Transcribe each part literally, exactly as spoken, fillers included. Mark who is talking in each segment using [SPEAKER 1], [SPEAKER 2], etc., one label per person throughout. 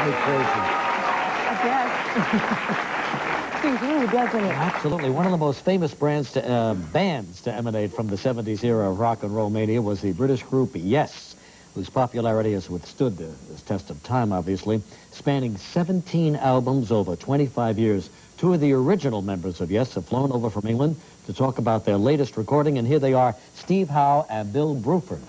[SPEAKER 1] me crazy.
[SPEAKER 2] I guess. Seems really does, doesn't it?
[SPEAKER 1] Absolutely. One of the most famous brands to, uh, bands to emanate from the seventies era of rock and roll mania was the British group Yes, whose popularity has withstood the, the test of time, obviously, spanning seventeen albums over twenty-five years. Two of the original members of Yes have flown over from England to talk about their latest recording, and here they are, Steve Howe and Bill Bruford.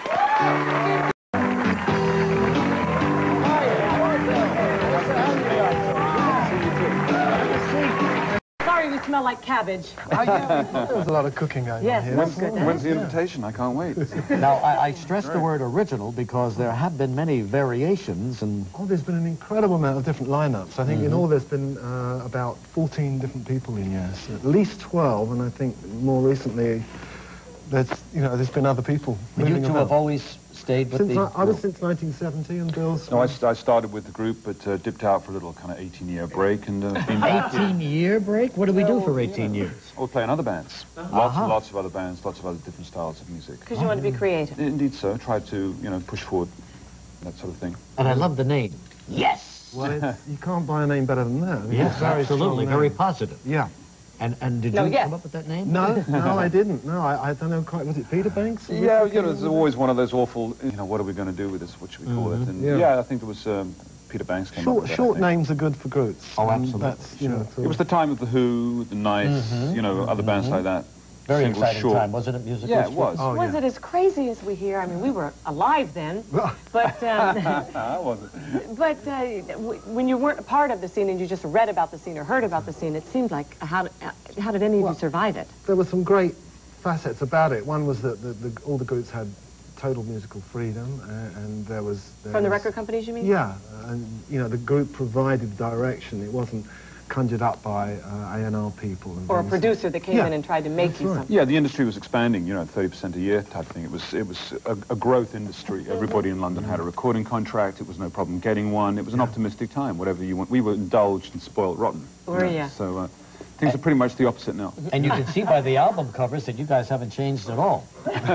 [SPEAKER 2] Sorry, we smell like cabbage.
[SPEAKER 3] Oh, yeah, there was a lot of cooking going
[SPEAKER 2] yes,
[SPEAKER 3] on here.
[SPEAKER 4] When's,
[SPEAKER 2] good,
[SPEAKER 4] when's the invitation? I can't wait.
[SPEAKER 1] Now, I, I stress the word original because there have been many variations, and
[SPEAKER 3] Oh, there's been an incredible amount of different lineups. I think
[SPEAKER 1] Mm-hmm.
[SPEAKER 3] in all there's been uh, about fourteen different people in Yes, at least twelve, and I think more recently there's, you know, there's been other people.
[SPEAKER 1] but you
[SPEAKER 3] moving
[SPEAKER 1] two
[SPEAKER 3] about.
[SPEAKER 1] have always stayed with
[SPEAKER 3] Since
[SPEAKER 1] the...
[SPEAKER 3] I, I was since nineteen seventy, and Bill's...
[SPEAKER 4] No, I, st I started with the group, but uh, dipped out for a little kind of eighteen-year break, and uh, been back.
[SPEAKER 1] eighteen-year break? What did we do for eighteen years?
[SPEAKER 4] Or play in other bands. Lots
[SPEAKER 1] Uh-huh.
[SPEAKER 4] and lots of other bands, lots of other different styles of music.
[SPEAKER 2] Because you want to be creative.
[SPEAKER 4] Indeed, so. Tried to, you know, push forward, that sort of thing.
[SPEAKER 1] And I love the name. Yes!
[SPEAKER 3] Well, it's, you can't buy a name better than that. I mean,
[SPEAKER 1] Yes,
[SPEAKER 3] it's very
[SPEAKER 1] absolutely.
[SPEAKER 3] strong
[SPEAKER 1] Very
[SPEAKER 3] name.
[SPEAKER 1] positive.
[SPEAKER 3] Yeah.
[SPEAKER 1] And and did
[SPEAKER 2] No,
[SPEAKER 1] you
[SPEAKER 2] yes.
[SPEAKER 1] come up with that name?
[SPEAKER 3] No, no, I didn't. No, I, I don't know quite. Was it Peter Banks?
[SPEAKER 4] Yeah, you know, there's always one of those awful, you know, what are we going to do with this? What should we call it? And
[SPEAKER 3] Yeah.
[SPEAKER 4] yeah. I think it was um, Peter Banks came up
[SPEAKER 3] Short,
[SPEAKER 4] with that, I
[SPEAKER 3] short
[SPEAKER 4] think.
[SPEAKER 3] names are good for groups.
[SPEAKER 1] Oh,
[SPEAKER 3] and
[SPEAKER 1] absolutely,
[SPEAKER 3] That's, you know,
[SPEAKER 1] sure.
[SPEAKER 3] sort
[SPEAKER 4] It was the time of The Who, The Knights, you know, other bands like that.
[SPEAKER 1] Very
[SPEAKER 4] Single
[SPEAKER 1] exciting
[SPEAKER 4] short.
[SPEAKER 1] time, wasn't it, musically?
[SPEAKER 4] Yeah, it was.
[SPEAKER 3] Oh,
[SPEAKER 2] was
[SPEAKER 3] yeah.
[SPEAKER 2] it as crazy as we hear? I mean, we were alive then. But um,
[SPEAKER 4] How was it?
[SPEAKER 2] but uh, w when you weren't a part of the scene and you just read about the scene or heard about the scene, it seemed like, how, did- uh, how did any of
[SPEAKER 3] Well,
[SPEAKER 2] you survive it?
[SPEAKER 3] There were some great facets about it. One was that the, the, all the groups had total musical freedom, uh, and there was... There
[SPEAKER 2] From the
[SPEAKER 3] was-
[SPEAKER 2] record companies, you mean?
[SPEAKER 3] Yeah, and, you know, the group provided direction. It wasn't conjured up by uh, A and R people. And
[SPEAKER 2] Or a
[SPEAKER 3] things.
[SPEAKER 2] producer that came
[SPEAKER 3] Yeah,
[SPEAKER 2] in and tried to make
[SPEAKER 3] that's
[SPEAKER 2] you
[SPEAKER 3] right.
[SPEAKER 2] something.
[SPEAKER 4] Yeah, the industry was expanding, you know, thirty percent a year type thing. It was it was a, a growth industry. Everybody in London had a recording contract. It was no problem getting one. It was an optimistic time, whatever you want. We were indulged and spoiled rotten. you
[SPEAKER 2] Were
[SPEAKER 4] know,
[SPEAKER 2] ya?
[SPEAKER 4] So uh, things are pretty much the opposite now.
[SPEAKER 1] And you can see by the album covers that you guys haven't changed at all.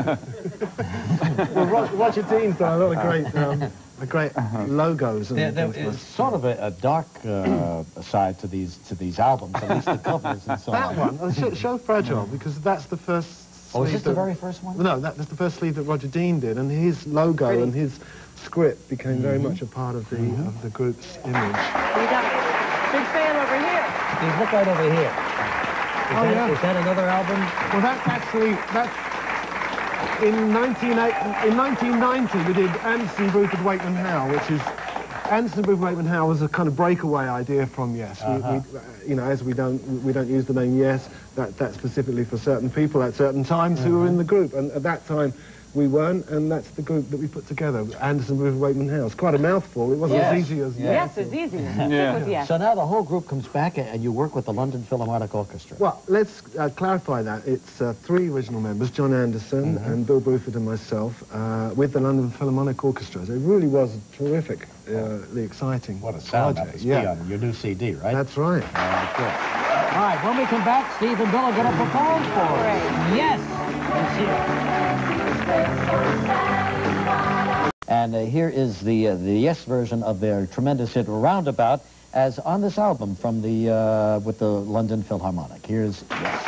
[SPEAKER 3] Well, Ro Roger Dean's done a lot of great, um, a great logos. And
[SPEAKER 1] There, there
[SPEAKER 3] things like
[SPEAKER 1] is sort of a, a dark uh, side to these to these albums, at least the covers and so
[SPEAKER 3] that
[SPEAKER 1] on.
[SPEAKER 3] one, uh, show, show Fragile, because that's the first
[SPEAKER 1] Oh, is
[SPEAKER 3] sleeve
[SPEAKER 1] this the
[SPEAKER 3] that-
[SPEAKER 1] very first one?
[SPEAKER 3] No, that, that's the first sleeve that Roger Dean did, and his logo
[SPEAKER 2] Pretty.
[SPEAKER 3] and his script became very much a part of the of the group's image.
[SPEAKER 2] We got a big fan over here.
[SPEAKER 1] Steve, look right over here. Is,
[SPEAKER 3] Oh,
[SPEAKER 1] that,
[SPEAKER 3] yeah.
[SPEAKER 1] is that another album?
[SPEAKER 3] Well, that's actually that's in nineteen in nineteen ninety we did Anderson, Bruford, Wakeman Howe, which is Anderson, Bruford, Wakeman Howe was a kind of breakaway idea from Yes.
[SPEAKER 1] Uh-huh.
[SPEAKER 3] we, we, uh, you know, as we don't we don't use the name Yes, that that's specifically for certain people at certain times who were in the group, and at that time we weren't, and that's the group that we put together. Anderson, Bruford, Wakeman Howe. It's quite a mouthful. It wasn't
[SPEAKER 1] Yes.
[SPEAKER 3] as easy as
[SPEAKER 2] Yes, it's easy.
[SPEAKER 4] Yeah.
[SPEAKER 2] Stick with yes.
[SPEAKER 1] So now the whole group comes back and you work with the London Philharmonic Orchestra.
[SPEAKER 3] Well, let's uh, clarify that. It's uh, three original members, John Anderson
[SPEAKER 1] Mm-hmm.
[SPEAKER 3] and Bill Bruford and myself, uh, with the London Philharmonic Orchestra. It really was terrific, uh, the exciting
[SPEAKER 1] What a sound that
[SPEAKER 3] project.
[SPEAKER 1] must be
[SPEAKER 3] Yeah,
[SPEAKER 1] on your new C D, right?
[SPEAKER 3] that's right.
[SPEAKER 1] All right, good. All right, when we come back, Steve and Bill are going to perform for us.
[SPEAKER 2] Great.
[SPEAKER 1] Yes! Let's hear it. And uh, here is the uh, the Yes version of their tremendous hit Roundabout, as on this album from the uh, with the London Philharmonic. Here's Yes.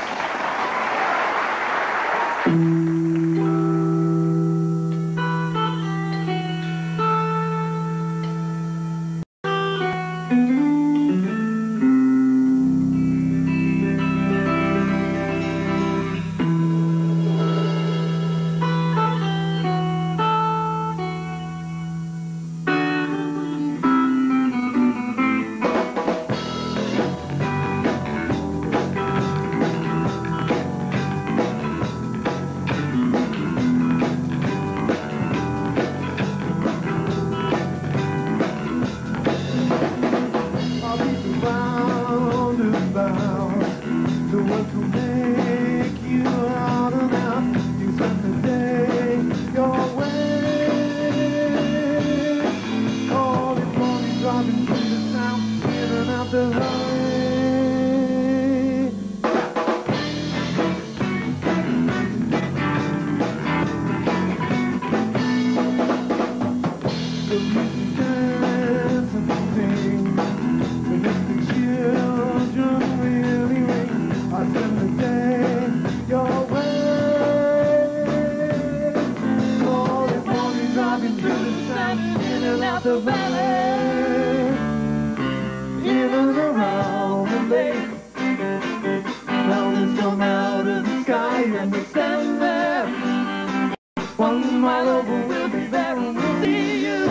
[SPEAKER 3] valley, in and around the lake. Mountains come out of the sky and we stand there. One mile over, we'll be there and we'll see you.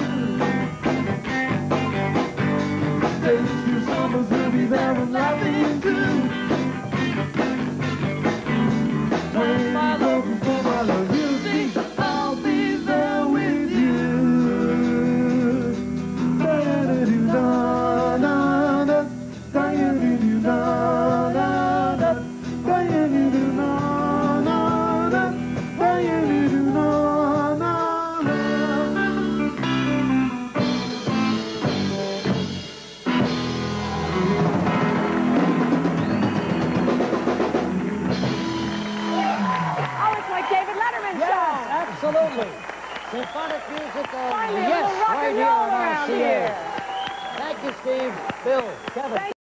[SPEAKER 3] Days through summers, we'll be there and laughing too. One mile over, four mile over, you'll see I'll be there with you. Da-da-do-da-da-da, da-da-do-da-da-da, da-da-do-da-da-da, da-da-do-da-da-da.
[SPEAKER 2] Oh, it's like David Letterman
[SPEAKER 1] Yes,
[SPEAKER 2] show.
[SPEAKER 1] absolutely. Symphonic music of
[SPEAKER 2] Finally, a
[SPEAKER 1] yes,
[SPEAKER 2] little rock
[SPEAKER 1] right
[SPEAKER 2] and
[SPEAKER 1] here
[SPEAKER 2] roll
[SPEAKER 1] on
[SPEAKER 2] around
[SPEAKER 1] R C A.
[SPEAKER 2] here.
[SPEAKER 1] Thank you, Steve, Bill, Kevin.
[SPEAKER 2] Thank